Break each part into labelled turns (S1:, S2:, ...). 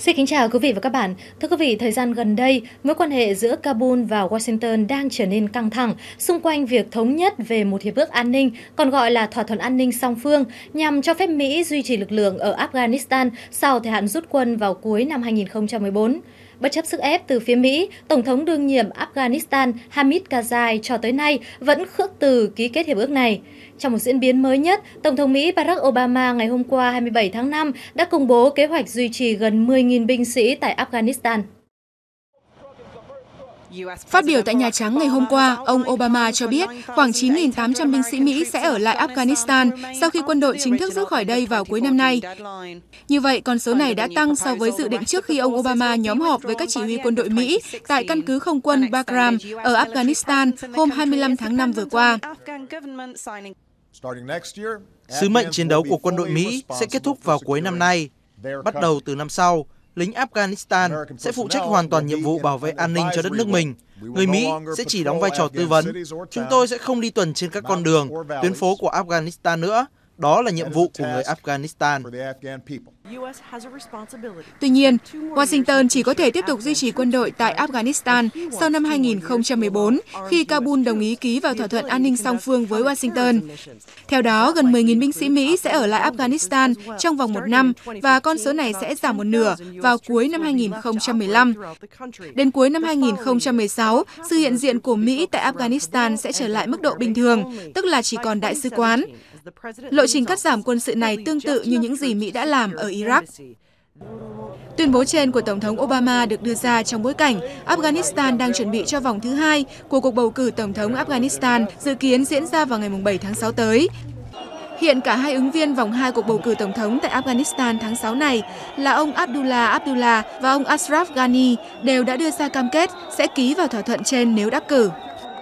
S1: Xin kính chào quý vị và các bạn. Thưa quý vị, thời gian gần đây, mối quan hệ giữa Kabul và Washington đang trở nên căng thẳng xung quanh việc thống nhất về một hiệp ước an ninh, còn gọi là thỏa thuận an ninh song phương, nhằm cho phép Mỹ duy trì lực lượng ở Afghanistan sau thời hạn rút quân vào cuối năm 2014. Bất chấp sức ép từ phía Mỹ, Tổng thống đương nhiệm Afghanistan Hamid Karzai cho tới nay vẫn khước từ ký kết hiệp ước này. Trong một diễn biến mới nhất, Tổng thống Mỹ Barack Obama ngày hôm qua 27 tháng 5 đã công bố kế hoạch duy trì gần 10.000 binh sĩ tại Afghanistan.
S2: Phát biểu tại Nhà Trắng ngày hôm qua, ông Obama cho biết khoảng 9.800 binh sĩ Mỹ sẽ ở lại Afghanistan sau khi quân đội chính thức rút khỏi đây vào cuối năm nay. Như vậy, con số này đã tăng so với dự định trước khi ông Obama nhóm họp với các chỉ huy quân đội Mỹ tại căn cứ không quân Bagram ở Afghanistan hôm 25 tháng 5 vừa qua.
S3: Sứ mệnh chiến đấu của quân đội Mỹ sẽ kết thúc vào cuối năm nay. Bắt đầu từ năm sau, lính Afghanistan sẽ phụ trách hoàn toàn nhiệm vụ bảo vệ an ninh cho đất nước mình. Người Mỹ sẽ chỉ đóng vai trò tư vấn. Chúng tôi sẽ không đi tuần trên các con đường, tuyến phố của Afghanistan nữa. Đó là nhiệm vụ của người Afghanistan.
S2: Tuy nhiên, Washington chỉ có thể tiếp tục duy trì quân đội tại Afghanistan sau năm 2014 khi Kabul đồng ý ký vào thỏa thuận an ninh song phương với Washington. Theo đó, gần 10.000 binh sĩ Mỹ sẽ ở lại Afghanistan trong vòng một năm và con số này sẽ giảm một nửa vào cuối năm 2015. Đến cuối năm 2016, sự hiện diện của Mỹ tại Afghanistan sẽ trở lại mức độ bình thường, tức là chỉ còn đại sứ quán. Lộ trình cắt giảm quân sự này tương tự như những gì Mỹ đã làm ở Iraq. Tuyên bố trên của Tổng thống Obama được đưa ra trong bối cảnh Afghanistan đang chuẩn bị cho vòng thứ hai của cuộc bầu cử Tổng thống Afghanistan dự kiến diễn ra vào ngày 7 tháng 6 tới. Hiện cả hai ứng viên vòng 2 cuộc bầu cử Tổng thống tại Afghanistan tháng 6 này là ông Abdullah Abdullah và ông Ashraf Ghani đều đã đưa ra cam kết sẽ ký vào thỏa thuận trên nếu đắc cử.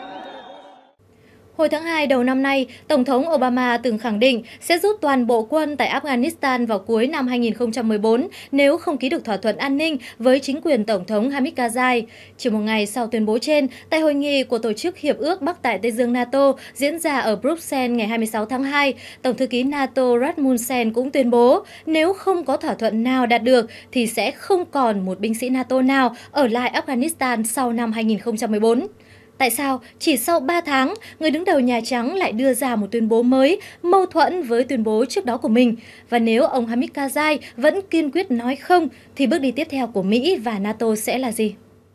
S1: Hồi tháng 2 đầu năm nay, Tổng thống Obama từng khẳng định sẽ rút toàn bộ quân tại Afghanistan vào cuối năm 2014 nếu không ký được thỏa thuận an ninh với chính quyền Tổng thống Hamid Karzai. Chỉ một ngày sau tuyên bố trên, tại hội nghị của Tổ chức Hiệp ước Bắc Đại Tây Dương NATO diễn ra ở Bruxelles ngày 26 tháng 2, Tổng thư ký NATO Rasmussen cũng tuyên bố nếu không có thỏa thuận nào đạt được thì sẽ không còn một binh sĩ NATO nào ở lại Afghanistan sau năm 2014. Tại sao chỉ sau 3 tháng, người đứng đầu Nhà Trắng lại đưa ra một tuyên bố mới mâu thuẫn với tuyên bố trước đó của mình? Và nếu ông Hamid Karzai vẫn kiên quyết nói không, thì bước đi tiếp theo của Mỹ và NATO sẽ là gì?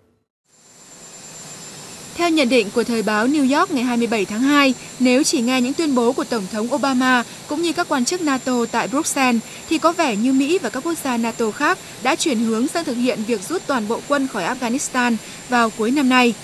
S2: Theo nhận định của thời báo New York ngày 27 tháng 2, nếu chỉ nghe những tuyên bố của Tổng thống Obama cũng như các quan chức NATO tại Bruxelles, thì có vẻ như Mỹ và các quốc gia NATO khác đã chuyển hướng sang thực hiện việc rút toàn bộ quân khỏi Afghanistan vào cuối năm nay.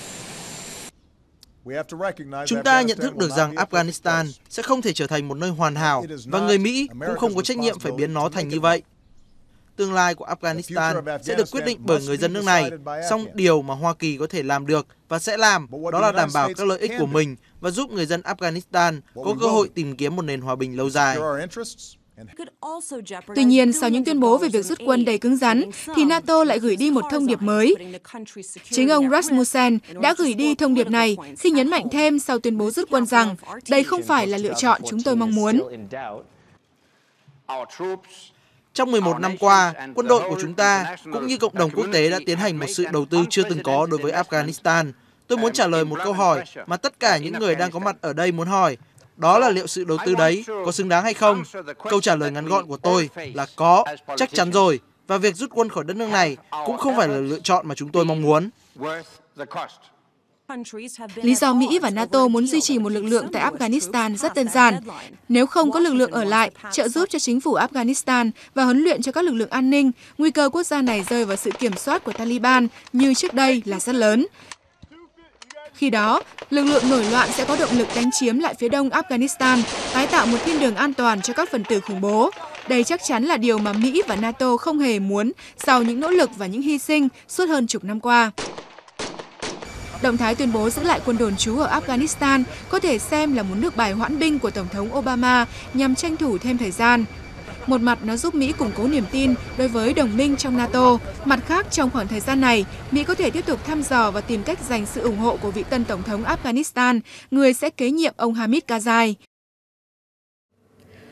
S3: Chúng ta nhận thức được rằng Afghanistan sẽ không thể trở thành một nơi hoàn hảo và người Mỹ cũng không có trách nhiệm phải biến nó thành như vậy. Tương lai của Afghanistan sẽ được quyết định bởi người dân nước này, song điều mà Hoa Kỳ có thể làm được và sẽ làm đó là đảm bảo các lợi ích của mình và giúp người dân Afghanistan có cơ hội tìm kiếm một nền hòa bình lâu dài.
S2: Tuy nhiên, sau những tuyên bố về việc rút quân đầy cứng rắn, thì NATO lại gửi đi một thông điệp mới. Chính ông Rasmussen đã gửi đi thông điệp này khi nhấn mạnh thêm sau tuyên bố rút quân rằng đây không phải là lựa chọn chúng tôi mong muốn.
S3: Trong 11 năm qua, quân đội của chúng ta cũng như cộng đồng quốc tế đã tiến hành một sự đầu tư chưa từng có đối với Afghanistan. Tôi muốn trả lời một câu hỏi mà tất cả những người đang có mặt ở đây muốn hỏi. Đó là liệu sự đầu tư đấy có xứng đáng hay không? Câu trả lời ngắn gọn của tôi là có, chắc chắn rồi. Và việc rút quân khỏi đất nước này cũng không phải là lựa chọn mà chúng tôi mong muốn.
S2: Lý do Mỹ và NATO muốn duy trì một lực lượng tại Afghanistan rất đơn giản. Nếu không có lực lượng ở lại, trợ giúp cho chính phủ Afghanistan và huấn luyện cho các lực lượng an ninh, nguy cơ quốc gia này rơi vào sự kiểm soát của Taliban như trước đây là rất lớn. Khi đó, lực lượng nổi loạn sẽ có động lực đánh chiếm lại phía đông Afghanistan, tái tạo một thiên đường an toàn cho các phần tử khủng bố. Đây chắc chắn là điều mà Mỹ và NATO không hề muốn sau những nỗ lực và những hy sinh suốt hơn chục năm qua. Động thái tuyên bố giữ lại quân đồn trú ở Afghanistan có thể xem là một nước bài hoãn binh của Tổng thống Obama nhằm tranh thủ thêm thời gian. Một mặt nó giúp Mỹ củng cố niềm tin đối với đồng minh trong NATO. Mặt khác, trong khoảng thời gian này, Mỹ có thể tiếp tục thăm dò và tìm cách giành sự ủng hộ của vị tân Tổng thống Afghanistan, người sẽ kế nhiệm ông Hamid Karzai.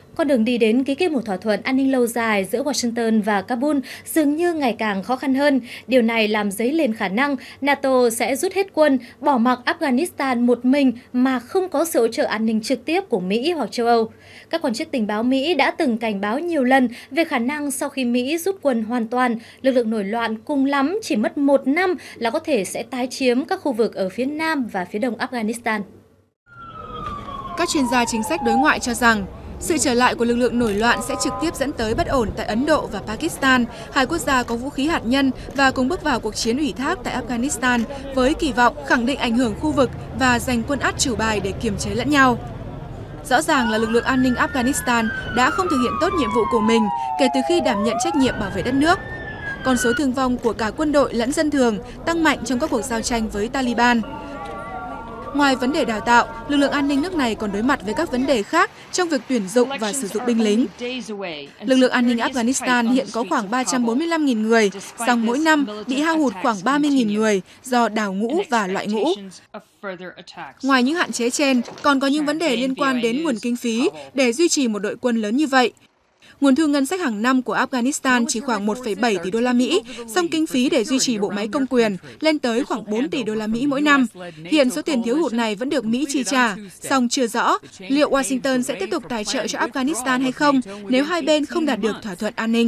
S1: Con đường đi đến ký kết một thỏa thuận an ninh lâu dài giữa Washington và Kabul dường như ngày càng khó khăn hơn. Điều này làm dấy lên khả năng NATO sẽ rút hết quân, bỏ mặc Afghanistan một mình mà không có sự hỗ trợ an ninh trực tiếp của Mỹ hoặc châu Âu. Các quan chức tình báo Mỹ đã từng cảnh báo nhiều lần về khả năng sau khi Mỹ rút quân hoàn toàn, lực lượng nổi loạn cùng lắm chỉ mất 1 năm là có thể sẽ tái chiếm các khu vực ở phía nam và phía đông Afghanistan.
S2: Các chuyên gia chính sách đối ngoại cho rằng, sự trở lại của lực lượng nổi loạn sẽ trực tiếp dẫn tới bất ổn tại Ấn Độ và Pakistan, hai quốc gia có vũ khí hạt nhân và cùng bước vào cuộc chiến ủy thác tại Afghanistan với kỳ vọng khẳng định ảnh hưởng khu vực và giành quân át chủ bài để kiềm chế lẫn nhau. Rõ ràng là lực lượng an ninh Afghanistan đã không thực hiện tốt nhiệm vụ của mình kể từ khi đảm nhận trách nhiệm bảo vệ đất nước. Con số thương vong của cả quân đội lẫn dân thường tăng mạnh trong các cuộc giao tranh với Taliban. Ngoài vấn đề đào tạo, lực lượng an ninh nước này còn đối mặt với các vấn đề khác trong việc tuyển dụng và sử dụng binh lính. Lực lượng an ninh Afghanistan hiện có khoảng 345.000 người, song mỗi năm bị hao hụt khoảng 30.000 người do đào ngũ và loại ngũ. Ngoài những hạn chế trên, còn có những vấn đề liên quan đến nguồn kinh phí để duy trì một đội quân lớn như vậy. Nguồn thu ngân sách hàng năm của Afghanistan chỉ khoảng 1,7 tỷ đô la Mỹ, song kinh phí để duy trì bộ máy công quyền lên tới khoảng 4 tỷ đô la Mỹ mỗi năm. Hiện số tiền thiếu hụt này vẫn được Mỹ chi trả, song chưa rõ liệu Washington sẽ tiếp tục tài trợ cho Afghanistan hay không nếu hai bên không đạt được thỏa thuận an ninh.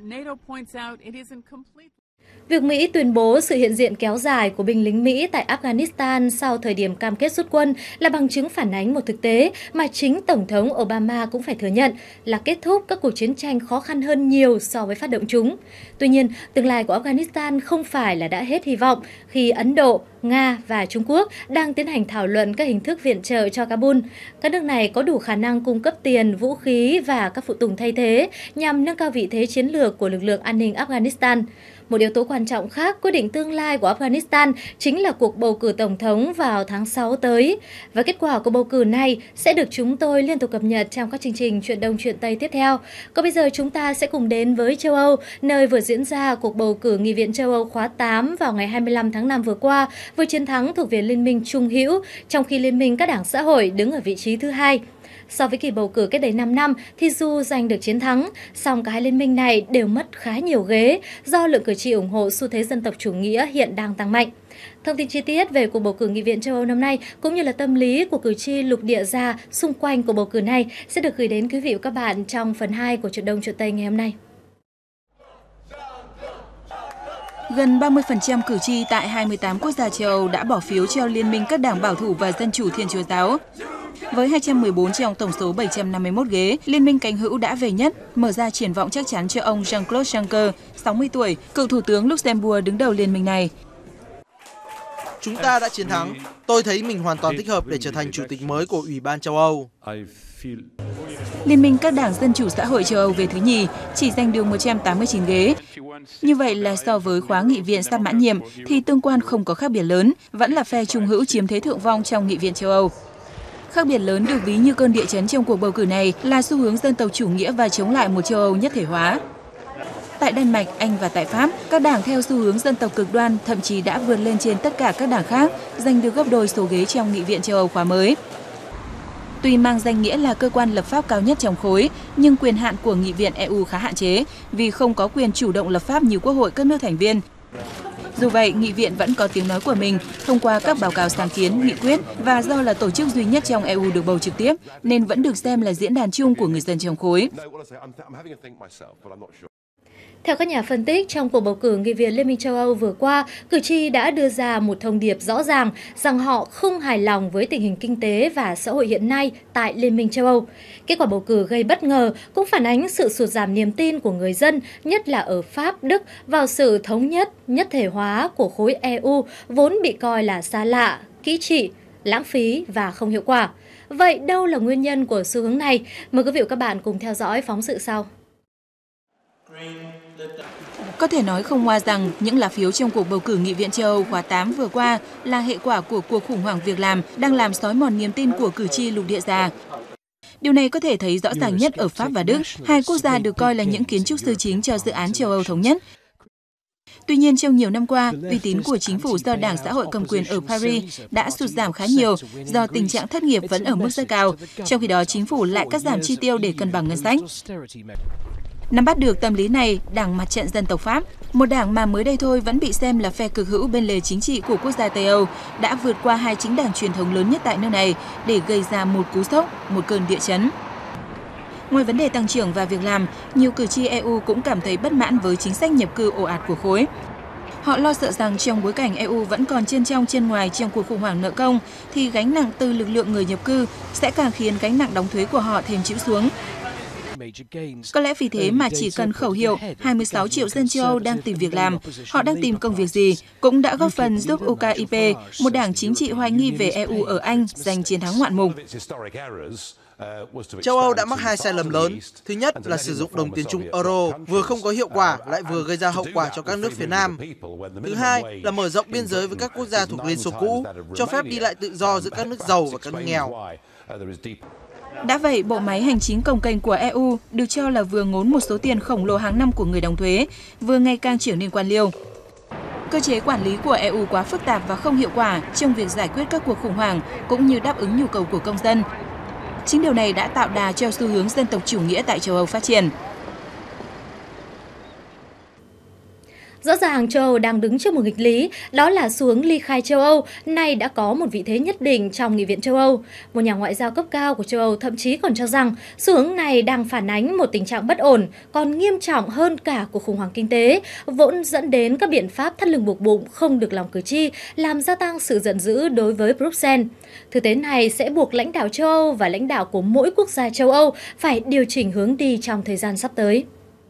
S1: Việc Mỹ tuyên bố sự hiện diện kéo dài của binh lính Mỹ tại Afghanistan sau thời điểm cam kết rút quân là bằng chứng phản ánh một thực tế mà chính Tổng thống Obama cũng phải thừa nhận là kết thúc các cuộc chiến tranh khó khăn hơn nhiều so với phát động chúng. Tuy nhiên, tương lai của Afghanistan không phải là đã hết hy vọng khi Ấn Độ, Nga và Trung Quốc đang tiến hành thảo luận các hình thức viện trợ cho Kabul. Các nước này có đủ khả năng cung cấp tiền, vũ khí và các phụ tùng thay thế nhằm nâng cao vị thế chiến lược của lực lượng an ninh Afghanistan. Một yếu tố quan trọng khác quyết định tương lai của Afghanistan chính là cuộc bầu cử tổng thống vào tháng 6 tới. Và kết quả của bầu cử này sẽ được chúng tôi liên tục cập nhật trong các chương trình Chuyện Đông Chuyện Tây tiếp theo. Còn bây giờ chúng ta sẽ cùng đến với châu Âu, nơi vừa diễn ra cuộc bầu cử Nghị viện châu Âu khóa 8 vào ngày 25 tháng 5 vừa qua với chiến thắng thuộc về Liên minh Trung hữu, trong khi Liên minh các đảng xã hội đứng ở vị trí thứ hai. So với kỳ bầu cử cách đây 5 năm thì dù giành được chiến thắng, song cả hai liên minh này đều mất khá nhiều ghế do lượng cử tri ủng hộ xu thế dân tộc chủ nghĩa hiện đang tăng mạnh. Thông tin chi tiết về cuộc bầu cử Nghị viện châu Âu năm nay cũng như là tâm lý của cử tri lục địa già xung quanh cuộc bầu cử này sẽ được gửi đến quý vị và các bạn trong phần 2 của Chuyện Đông Chuyện Tây ngày hôm nay.
S4: Gần 30% cử tri tại 28 quốc gia châu Âu đã bỏ phiếu cho Liên minh các đảng bảo thủ và Dân chủ Thiên Chúa giáo. Với 214 trong tổng số 751 ghế, Liên minh cánh hữu đã về nhất, mở ra triển vọng chắc chắn cho ông Jean-Claude Juncker, 60 tuổi, cựu thủ tướng Luxembourg đứng đầu liên minh này.
S3: Chúng ta đã chiến thắng. Tôi thấy mình hoàn toàn thích hợp để trở thành chủ tịch mới của Ủy ban châu Âu.
S4: Liên minh các đảng Dân chủ xã hội châu Âu về thứ nhì, chỉ giành được 189 ghế. Như vậy là so với khóa nghị viện sắp mãn nhiệm thì tương quan không có khác biệt lớn, vẫn là phe trung hữu chiếm thế thượng vong trong Nghị viện châu Âu. Khác biệt lớn được ví như cơn địa chấn trong cuộc bầu cử này là xu hướng dân tộc chủ nghĩa và chống lại một châu Âu nhất thể hóa. Tại Đan Mạch, Anh và tại Pháp, các đảng theo xu hướng dân tộc cực đoan thậm chí đã vượt lên trên tất cả các đảng khác, giành được gấp đôi số ghế trong Nghị viện châu Âu khóa mới. Tuy mang danh nghĩa là cơ quan lập pháp cao nhất trong khối, nhưng quyền hạn của Nghị viện EU khá hạn chế vì không có quyền chủ động lập pháp như Quốc hội các nước thành viên. Dù vậy, Nghị viện vẫn có tiếng nói của mình thông qua các báo cáo sáng kiến, nghị quyết và do là tổ chức duy nhất trong EU được bầu trực tiếp, nên vẫn được xem là diễn đàn chung của người dân trong khối.
S1: Theo các nhà phân tích, trong cuộc bầu cử Nghị viện Liên minh châu Âu vừa qua, cử tri đã đưa ra một thông điệp rõ ràng rằng họ không hài lòng với tình hình kinh tế và xã hội hiện nay tại Liên minh châu Âu. Kết quả bầu cử gây bất ngờ cũng phản ánh sự sụt giảm niềm tin của người dân, nhất là ở Pháp, Đức, vào sự thống nhất, nhất thể hóa của khối EU vốn bị coi là xa lạ, kỹ trị, lãng phí và không hiệu quả. Vậy đâu là nguyên nhân của xu hướng này? Mời quý vị và các bạn cùng theo dõi phóng sự sau.
S4: Có thể nói không ngoa rằng những lá phiếu trong cuộc bầu cử Nghị viện châu Âu khóa 8 vừa qua là hệ quả của cuộc khủng hoảng việc làm đang làm xói mòn niềm tin của cử tri lục địa già. Điều này có thể thấy rõ ràng nhất ở Pháp và Đức, hai quốc gia được coi là những kiến trúc sư chính cho dự án châu Âu thống nhất. Tuy nhiên, trong nhiều năm qua, uy tín của chính phủ do Đảng Xã hội cầm quyền ở Paris đã sụt giảm khá nhiều do tình trạng thất nghiệp vẫn ở mức rất cao. Trong khi đó, chính phủ lại cắt giảm chi tiêu để cân bằng ngân sách. Nắm bắt được tâm lý này, Đảng Mặt trận Dân tộc Pháp, một đảng mà mới đây thôi vẫn bị xem là phe cực hữu bên lề chính trị của quốc gia Tây Âu, đã vượt qua hai chính đảng truyền thống lớn nhất tại nước này để gây ra một cú sốc, một cơn địa chấn. Ngoài vấn đề tăng trưởng và việc làm, nhiều cử tri EU cũng cảm thấy bất mãn với chính sách nhập cư ồ ạt của khối. Họ lo sợ rằng trong bối cảnh EU vẫn còn chân trong chân ngoài trong cuộc khủng hoảng nợ công, thì gánh nặng từ lực lượng người nhập cư sẽ càng khiến gánh nặng đóng thuế của họ thêm chịu xuống. Có lẽ vì thế mà chỉ cần khẩu hiệu 26 triệu dân châu Âu đang tìm việc làm, họ đang tìm công việc gì, cũng đã góp phần giúp UKIP, một đảng chính trị hoài nghi về EU ở Anh, giành chiến thắng ngoạn mục.
S3: Châu Âu đã mắc hai sai lầm lớn. Thứ nhất là sử dụng đồng tiền chung euro vừa không có hiệu quả lại vừa gây ra hậu quả cho các nước phía Nam. Thứ hai là mở rộng biên giới với các quốc gia thuộc Liên Xô cũ, cho phép đi lại tự do giữa các nước giàu và các nước nghèo.
S4: Đã vậy, bộ máy hành chính cồng kềnh của EU được cho là vừa ngốn một số tiền khổng lồ hàng năm của người đóng thuế, vừa ngày càng trở nên quan liêu. Cơ chế quản lý của EU quá phức tạp và không hiệu quả trong việc giải quyết các cuộc khủng hoảng cũng như đáp ứng nhu cầu của công dân. Chính điều này đã tạo đà cho xu hướng dân tộc chủ nghĩa tại châu Âu phát triển.
S1: Rõ ràng châu Âu đang đứng trước một nghịch lý, đó là xu hướng ly khai châu Âu nay đã có một vị thế nhất định trong Nghị viện châu Âu. Một nhà ngoại giao cấp cao của châu Âu thậm chí còn cho rằng xu hướng này đang phản ánh một tình trạng bất ổn, còn nghiêm trọng hơn cả cuộc khủng hoảng kinh tế, vốn dẫn đến các biện pháp thắt lưng buộc bụng không được lòng cử tri, làm gia tăng sự giận dữ đối với Bruxelles. Thực tế này sẽ buộc lãnh đạo châu Âu và lãnh đạo của mỗi quốc gia châu Âu phải điều chỉnh hướng đi trong thời gian sắp tới.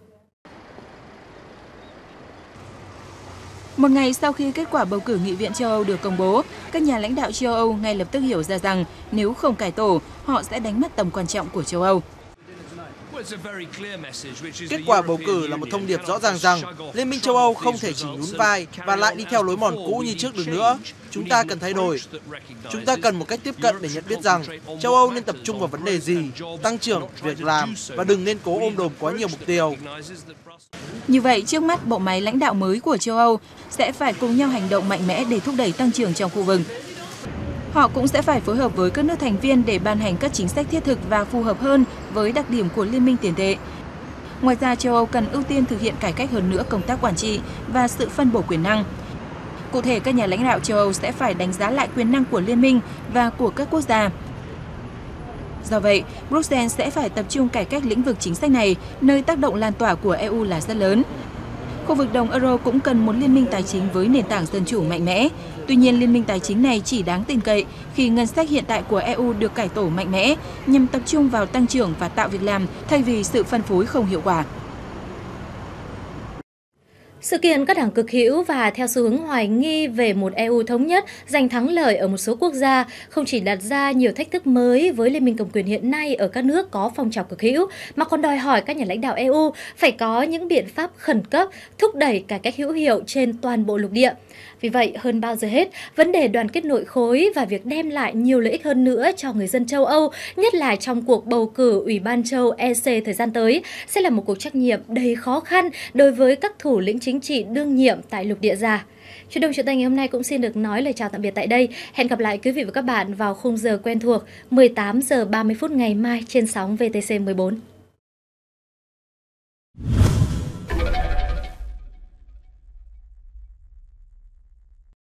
S4: Một ngày sau khi kết quả bầu cử Nghị viện châu Âu được công bố, các nhà lãnh đạo châu Âu ngay lập tức hiểu ra rằng nếu không cải tổ, họ sẽ đánh mất tầm quan trọng của châu Âu.
S3: Kết quả bầu cử là một thông điệp rõ ràng rằng Liên minh châu Âu không thể chỉ nhún vai và lại đi theo lối mòn cũ như trước được nữa. Chúng ta cần thay đổi. Chúng ta cần một cách tiếp cận để nhận biết rằng châu Âu nên tập trung vào vấn đề gì, tăng trưởng, việc làm và đừng nên cố ôm đồm quá nhiều mục tiêu.
S4: Như vậy, trước mắt bộ máy lãnh đạo mới của châu Âu sẽ phải cùng nhau hành động mạnh mẽ để thúc đẩy tăng trưởng trong khu vực. Họ cũng sẽ phải phối hợp với các nước thành viên để ban hành các chính sách thiết thực và phù hợp hơn với đặc điểm của Liên minh tiền tệ. Ngoài ra, châu Âu cần ưu tiên thực hiện cải cách hơn nữa công tác quản trị và sự phân bổ quyền năng. Cụ thể, các nhà lãnh đạo châu Âu sẽ phải đánh giá lại quyền năng của Liên minh và của các quốc gia. Do vậy, Bruxelles sẽ phải tập trung cải cách lĩnh vực chính sách này, nơi tác động lan tỏa của EU là rất lớn. Khu vực đồng euro cũng cần một liên minh tài chính với nền tảng dân chủ mạnh mẽ. Tuy nhiên, liên minh tài chính này chỉ đáng tin cậy khi ngân sách hiện tại của EU được cải tổ mạnh mẽ nhằm tập trung vào tăng trưởng và tạo việc làm thay vì sự phân phối không hiệu quả.
S1: Sự kiện các đảng cực hữu và theo xu hướng hoài nghi về một EU thống nhất giành thắng lợi ở một số quốc gia không chỉ đặt ra nhiều thách thức mới với Liên minh cầm quyền hiện nay ở các nước có phong trào cực hữu, mà còn đòi hỏi các nhà lãnh đạo EU phải có những biện pháp khẩn cấp thúc đẩy cải cách hữu hiệu trên toàn bộ lục địa. Vì vậy, hơn bao giờ hết, vấn đề đoàn kết nội khối và việc đem lại nhiều lợi ích hơn nữa cho người dân châu Âu, nhất là trong cuộc bầu cử Ủy ban châu EC thời gian tới, sẽ là một cuộc trách nhiệm đầy khó khăn đối với các thủ lĩnh chính trị đương nhiệm tại lục địa già. Chuyển động Chuyện Tây ngày hôm nay cũng xin được nói lời chào tạm biệt tại đây. Hẹn gặp lại quý vị và các bạn vào khung giờ quen thuộc 18 giờ 30 phút ngày mai trên sóng VTC 14.